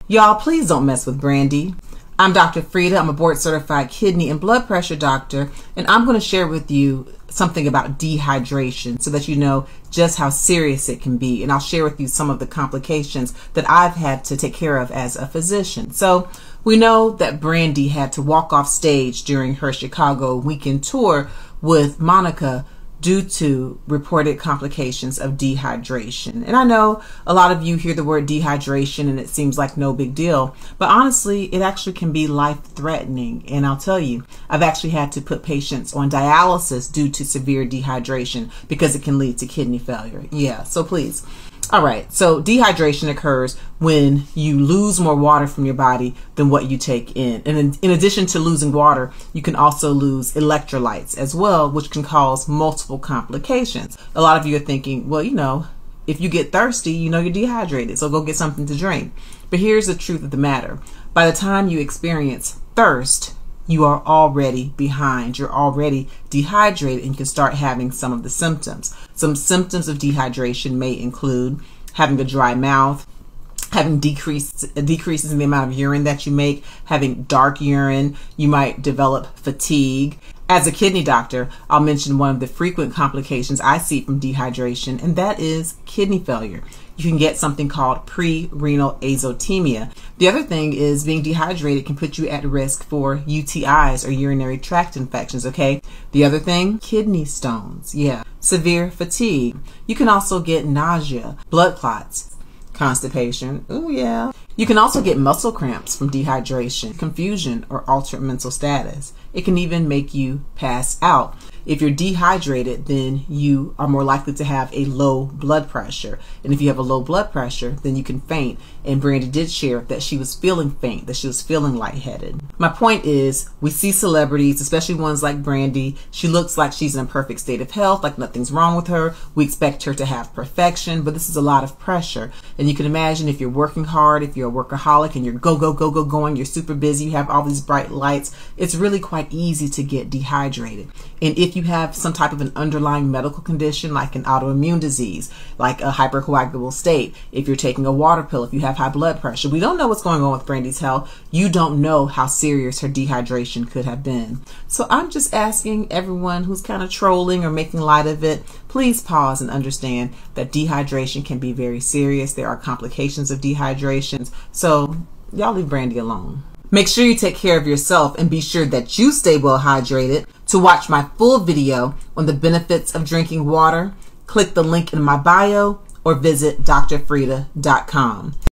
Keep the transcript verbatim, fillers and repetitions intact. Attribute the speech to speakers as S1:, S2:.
S1: Y'all, please don't mess with Brandy. I'm Doctor Frita. I'm a board certified kidney and blood pressure doctor, and I'm going to share with you something about dehydration so that you know just how serious it can be. And I'll share with you some of the complications that I've had to take care of as a physician. So we know that Brandy had to walk off stage during her Chicago weekend tour with Monica due to reported complications of dehydration. And I know a lot of you hear the word dehydration and it seems like no big deal, but honestly, it actually can be life-threatening. And I'll tell you, I've actually had to put patients on dialysis due to severe dehydration because it can lead to kidney failure. Yeah, so please. All right, so dehydration occurs when you lose more water from your body than what you take in. And in, in addition to losing water, you can also lose electrolytes as well, which can cause multiple complications. A lot of you are thinking, well, you know, if you get thirsty, you know you're dehydrated, so go get something to drink. But here's the truth of the matter. By the time you experience thirst, you are already behind. You're already dehydrated and you can start having some of the symptoms. Some symptoms of dehydration may include having a dry mouth, having decrease, decreases in the amount of urine that you make, having dark urine. You might develop fatigue. As a kidney doctor, I'll mention one of the frequent complications I see from dehydration, and that is kidney failure. You can get something called pre-renal azotemia. The other thing is being dehydrated can put you at risk for U T Is or urinary tract infections, okay? The other thing, kidney stones, yeah. Severe fatigue. You can also get nausea, blood clots, constipation, oh yeah. You can also get muscle cramps from dehydration, confusion, or altered mental status. It can even make you pass out. If you're dehydrated, then you are more likely to have a low blood pressure. And if you have a low blood pressure, then you can faint. And Brandy did share that she was feeling faint, that she was feeling lightheaded. My point is, we see celebrities, especially ones like Brandy. She looks like she's in a perfect state of health, like nothing's wrong with her. We expect her to have perfection, but this is a lot of pressure. And you can imagine if you're working hard, if you're a workaholic and you're go, go, go, go, going, you're super busy, you have all these bright lights, it's really quite easy to get dehydrated. And if you have some type of an underlying medical condition like an autoimmune disease, like a hypercoagulable state, if you're taking a water pill, if you have high blood pressure, we don't know what's going on with Brandy's health. You don't know how serious her dehydration could have been. So I'm just asking everyone who's kind of trolling or making light of it, please pause and understand that dehydration can be very serious. There are complications of dehydration. So y'all leave Brandy alone. Make sure you take care of yourself and be sure that you stay well hydrated. To watch my full video on the benefits of drinking water, click the link in my bio or visit D R frita dot com.